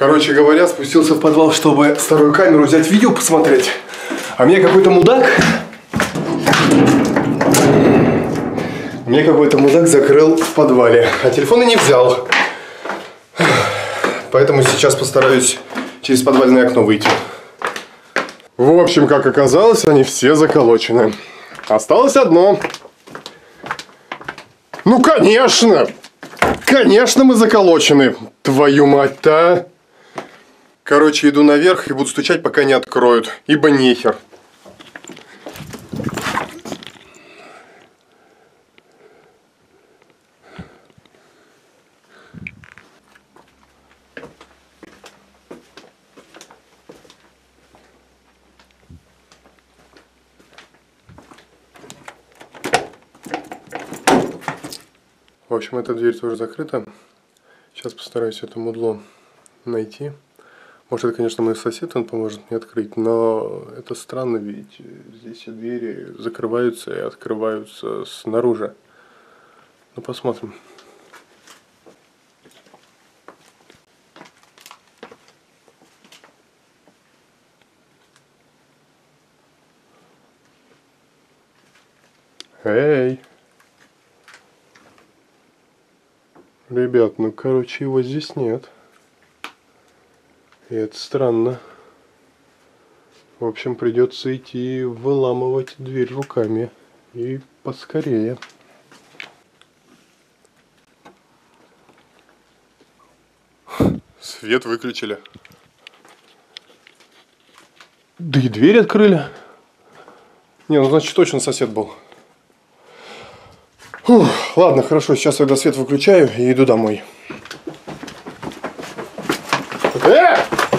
Короче говоря, спустился в подвал, чтобы старую камеру взять, видео посмотреть. А мне какой-то мудак... закрыл в подвале, а телефон и не взял. Поэтому сейчас постараюсь через подвальное окно выйти. В общем, как оказалось, они все заколочены. Осталось одно. Ну, конечно! Конечно, мы заколочены. Твою мать-то! Короче, иду наверх и буду стучать, пока не откроют. Ибо нехер. В общем, эта дверь тоже закрыта. Сейчас постараюсь это мудло найти. Может, это, конечно, мой сосед, он поможет мне открыть, но это странно, ведь здесь все двери закрываются и открываются снаружи. Ну, посмотрим. Эй! Ребят, ну, короче, его здесь нет. И это странно. В общем, придется идти выламывать дверь руками. И поскорее. Свет выключили. Да и дверь открыли. Не, ну значит точно сосед был. Фух, ладно, хорошо, сейчас тогда свет выключаю и иду домой.